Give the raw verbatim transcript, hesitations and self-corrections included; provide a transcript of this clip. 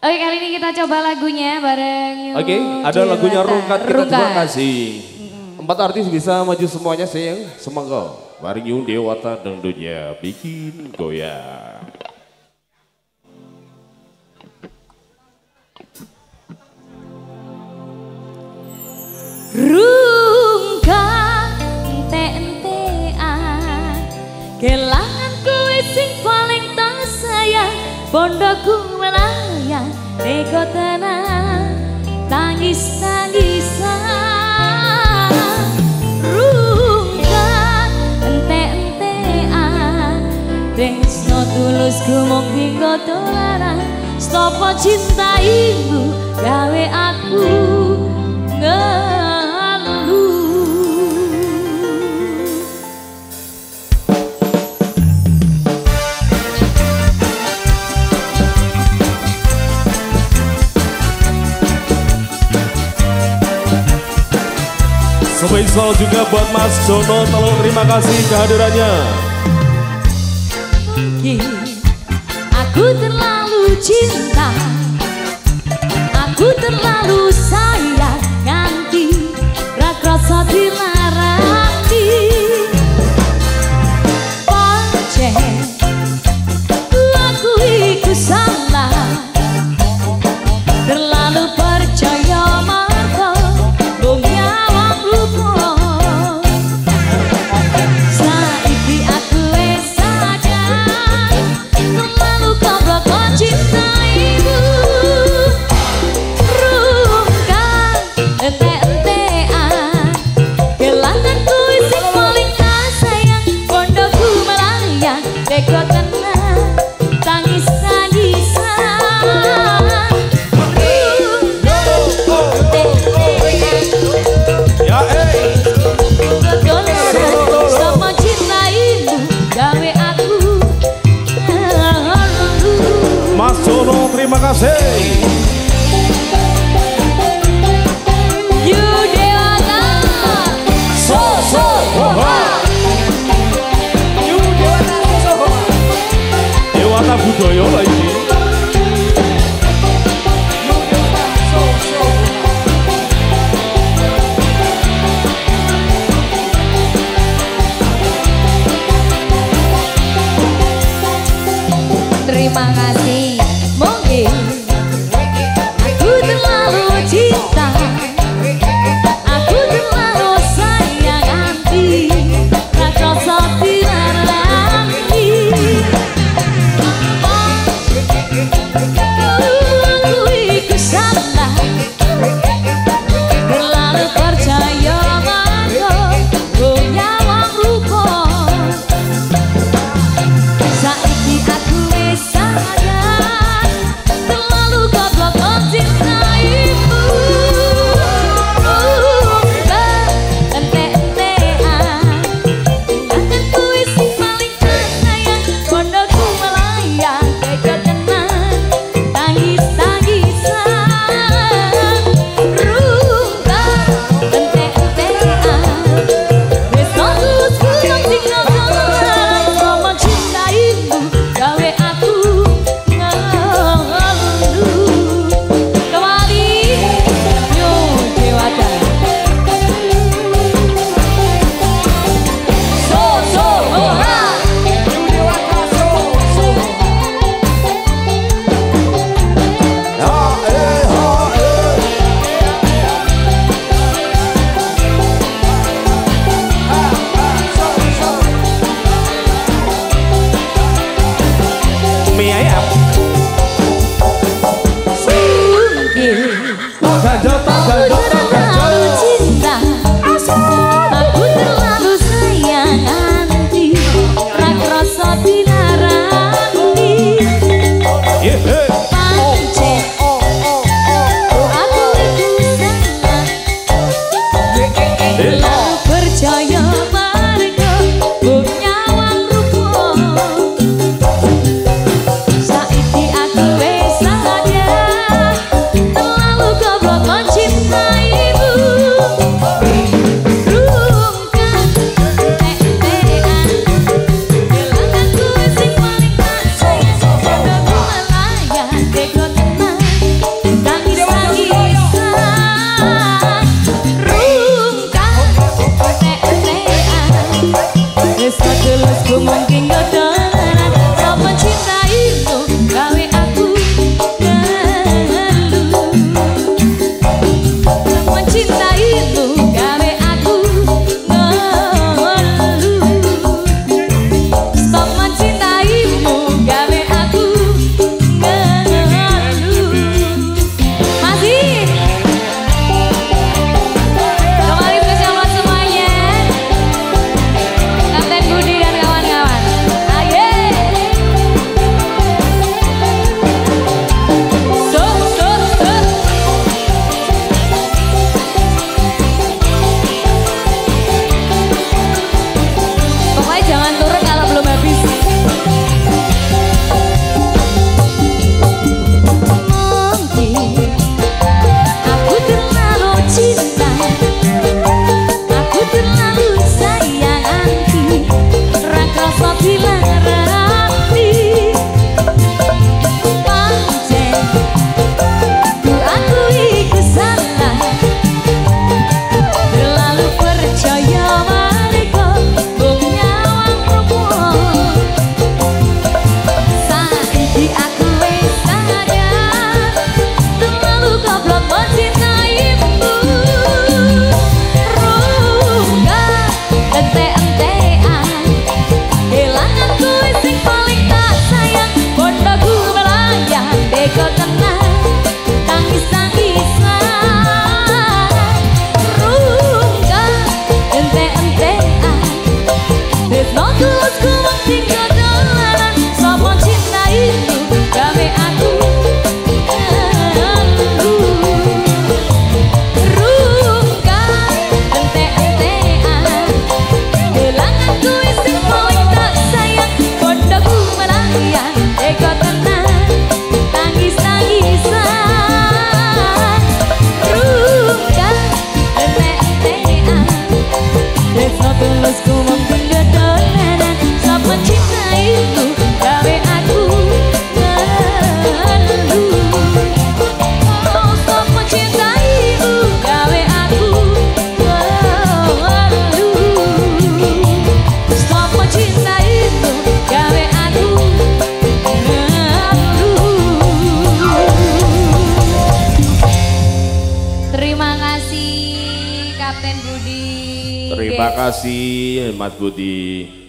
Oke, kali ini kita coba lagunya bareng. Oke, ada lagunya Rungkat, kita Rungkat. coba kasih. Empat artis bisa maju semuanya sayang. Semoga bareng Yung Dewata dangdutnya bikin goyang. Rungkat ente-entean kelangan kowe sing paling tak sayang, bondoku melayang teko tenang tangis-tangisan. Rungkat ente-entean tresno tulus gumong hingga tolaran, stopo cintaimu gawe aku ngeluh. Spesial juga buat Mas Jono Teluk, terima kasih kehadirannya. Mungkin aku terlalu cinta, aku terlalu sayang, nganti rakrasa dilarati. Pancen aku iku salah, terlalu percaya marko bumi awak lupa. Saiki aku wis sadar, terlalu goblok mencintaimu. Rungkat ente-entean kelanganku sing paling tak sayang, bondoku melayang teko tenang tangis-tangisan. Ya eh, sama cintaimu gawe aku Mas Jono terima kasih. You Dewata so so You Dewata Soho. Dewata budaya lah ini. terima kasih mungkin kasih Mas Budi.